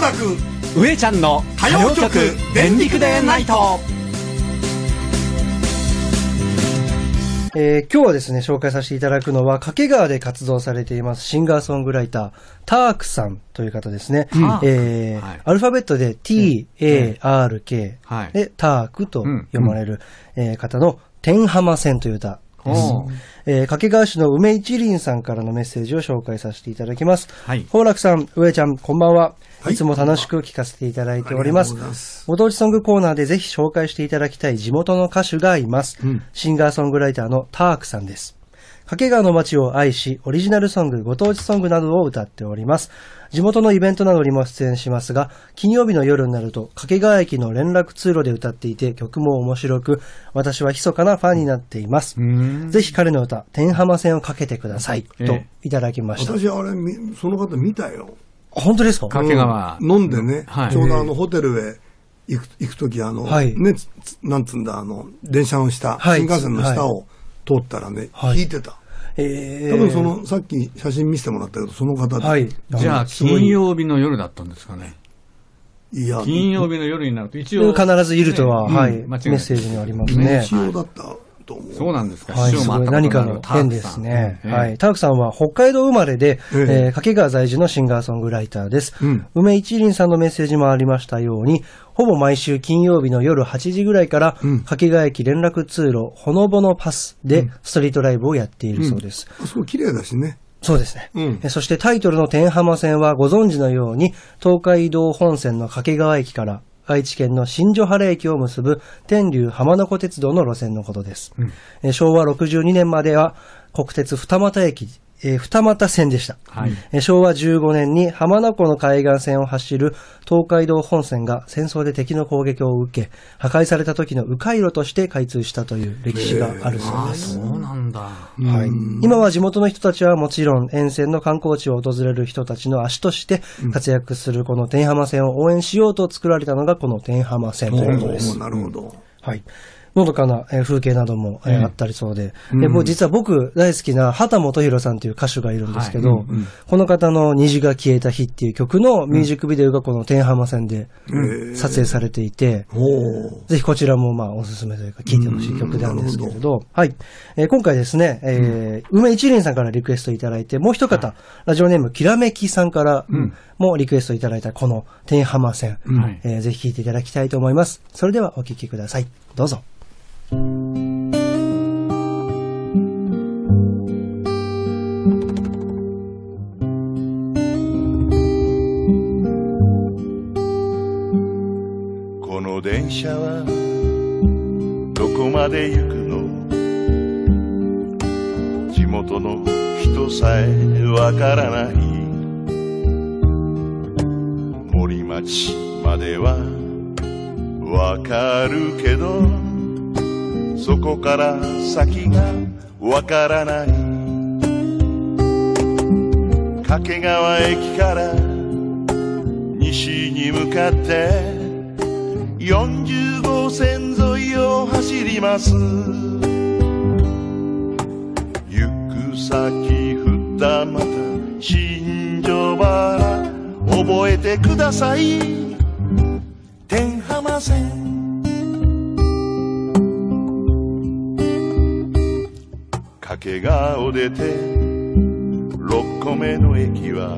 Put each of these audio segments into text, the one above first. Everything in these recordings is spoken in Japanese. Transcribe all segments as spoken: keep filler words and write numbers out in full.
楽上ちゃんの歌謡曲電力でナイト。 えー、今日はですね、紹介させていただくのは、掛川で活動されていますシンガーソングライター、タークさんという方ですね。うん、えーはい、アルファベットで ティーエーアールケー、はい、で、タークと読まれる、うんえー、方の天浜線という歌です。えー、掛川市の梅一輪さんからのメッセージを紹介させていただきます。はい、宝楽さん、上ちゃん、こんばんは。いつも楽しく聞かせていただいております。はい、ご当地ソングコーナーでぜひ紹介していただきたい地元の歌手がいます。うん、シンガーソングライターのタークさんです。掛川の街を愛し、オリジナルソング、ご当地ソングなどを歌っております。地元のイベントなどにも出演しますが、金曜日の夜になると掛川駅の連絡通路で歌っていて曲も面白く、私は密かなファンになっています。ぜひ彼の歌、天浜線をかけてください、えー、といただきました。 私あれ、その方見たよ。 本当ですか？ 掛川、 うん、飲んでね、はい、ちょうどあのホテルへ行く、行くときあの、はい、ね、なんつうんだ、あの、電車の下、はい、新幹線の下を通ったらね、はい、弾いてた。えー、多分その、さっき写真見せてもらったけど、その方で。はい、 じゃあ、金曜日の夜だったんですかね。 いや、 金曜日の夜になると一応。 必ずいるとは、ね、はい、うん、メッセージにありますね。 一応だった。 そうなんですか。 はい、すごい何かの変ですね。はい。タークさんは北海道生まれで、えーえー、掛川在住のシンガーソングライターです。うん、梅一輪さんのメッセージもありましたように、ほぼ毎週金曜日の夜はちじぐらいから、うん、掛川駅連絡通路ほのぼのパスでストリートライブをやっているそうです。 うんうん、すごい綺麗だしね。 そうですね、うんえ。そしてタイトルの天浜線はご存知のように、東海道本線の掛川駅から、愛知県の新所原駅を結ぶ天竜浜名湖鉄道の路線のことです。うん、昭和ろくじゅうにねんまでは国鉄二俣駅、えー、二俣線でした。はい、昭和じゅうごねんに浜名湖の海岸線を走る東海道本線が戦争で敵の攻撃を受け、破壊された時の迂回路として開通したという歴史があるそうです。 そうなんだ。 はい。今は地元の人たちはもちろん沿線の観光地を訪れる人たちの足として活躍するこの天浜線を応援しようと作られたのがこの天浜線ということです。 なるほど。 はい。のどかな風景などもあったりそうで、うん、でもう実は僕大好きな畑基博さんという歌手がいるんですけど、はいうんうん、この方の虹が消えた日っていう曲のミュージックビデオがこの天浜線で撮影されていて、うん、ぜひこちらもまあおすすめというか聴いてほしい曲なんですけれど、どはい、えー、今回ですね、えー、梅一輪さんからリクエストいただいて、もう一方、はい、ラジオネームきらめきさんからもリクエストいただいたこの天浜線、はいえー、ぜひ聴いていただきたいと思います。それではお聴きください。どうぞ。この電車はどこまで行くの？地元の人さえわからない。森町まではわかるけど、そこから先がわからない。掛川駅から西に向かってよんじゅうごせん沿いを走ります。行く先二俣新所原、覚えてください天浜線。掛川を出てろっこめの駅は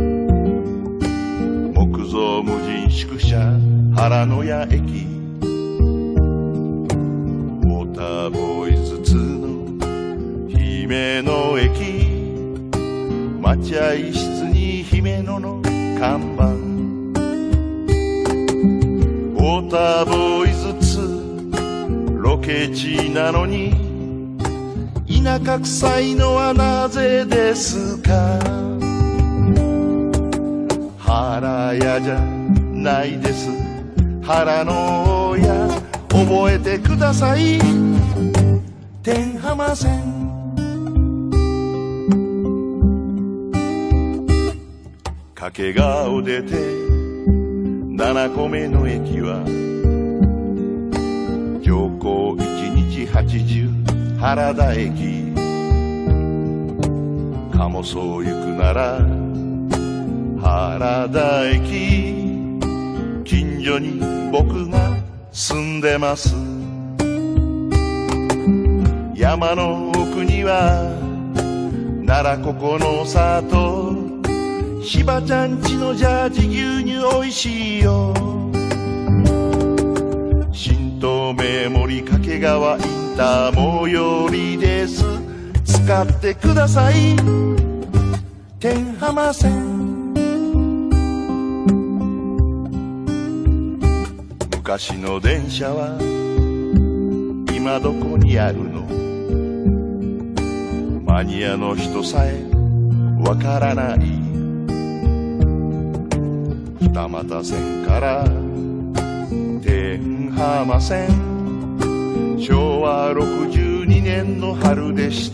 木造無人宿舎原野屋駅。ウォーターボーイズツーの姫野駅、待合室に姫野の看板。ウォーターボーイズツーロケ地なのに田舎臭いのはなぜですか？原屋じゃないです、原野屋。覚えてください天浜線。掛川を出てななこめの駅は乗降いちにちはちじゅう原田駅。鴨荘行くなら原田駅。 近所に僕が住んでます。山の奥には奈良ここの里、しばちゃんちのジャージ牛乳おいしいよ。新東名森掛川インター最寄りです。使ってください天浜線。昔の電車は今どこにあるの？マニアの人さえわからない。二俣線から天浜線、昭和ろくじゅうにねんの春でした。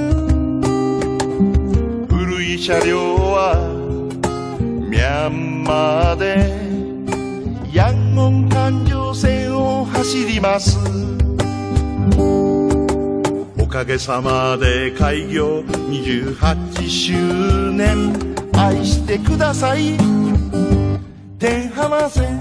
古い車両はミャンマーでヤンゴン環状線を走ります。おかげさまで開業にじゅうはちしゅうねん、愛してください天浜線。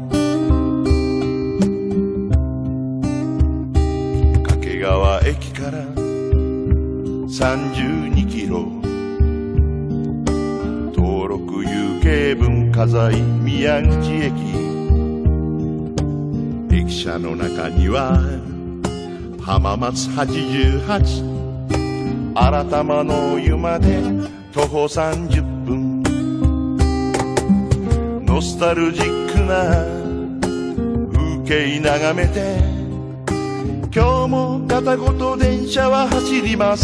掛川駅からさんじゅうにキロ、登録有形文化財宮口駅。駅舎の中には浜松はちじゅうはち、新玉の湯まで徒歩さんじゅっぷん。ノスタルジックな風景眺めて、今日も片言電車は走ります。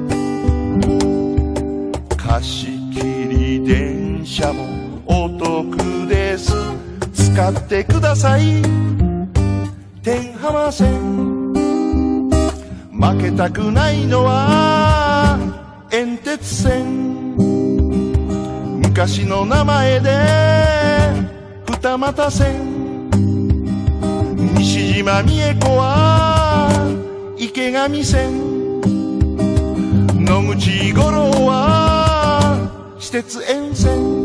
貸し切り電車もお得です。使ってください天浜線。負けたくないのは遠鉄線。昔の名前で二俣線。西島三重子は池上線。野口五郎は私鉄沿線。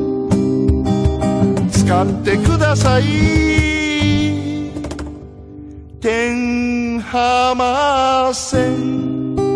使ってください天浜線。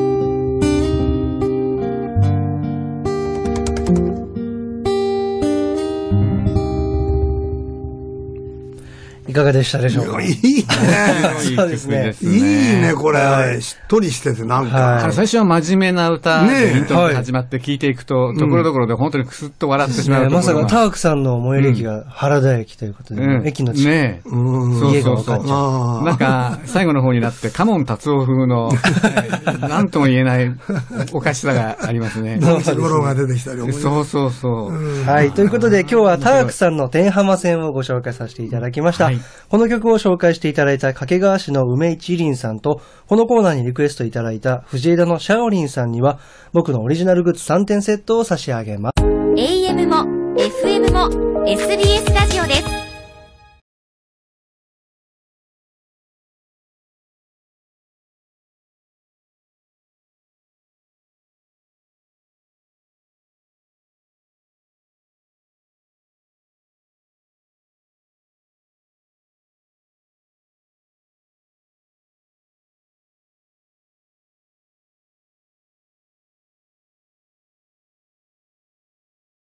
いかがでしたでしょうか。 いいね。 そうですね。 いいね、これ、はい。しっとりしてて、なんか。 はい、最初は真面目な歌でイントロが始まって聞いていくと、ところどころで本当にくすっと笑ってしまうところが、 ね、まさかタークさんの最寄り駅が原田駅ということで、うん、駅の近く、ね、家が分かっちゃう。 なんか、最後の方になって、カモン達夫風の、なんとも言えないおかしさがありますね。 野口五郎が出てきたり、 そうそうそう。 はい、ということで今日はタークさんの天浜線をご紹介させていただきました。はい、この曲を紹介していただいた掛川市の梅一輪さんと、このコーナーにリクエストいただいた藤枝のシャオリンさんには、僕のオリジナルグッズさんてんセットを差し上げます。 エーエム も エフエム も エスビーエス ラジオです。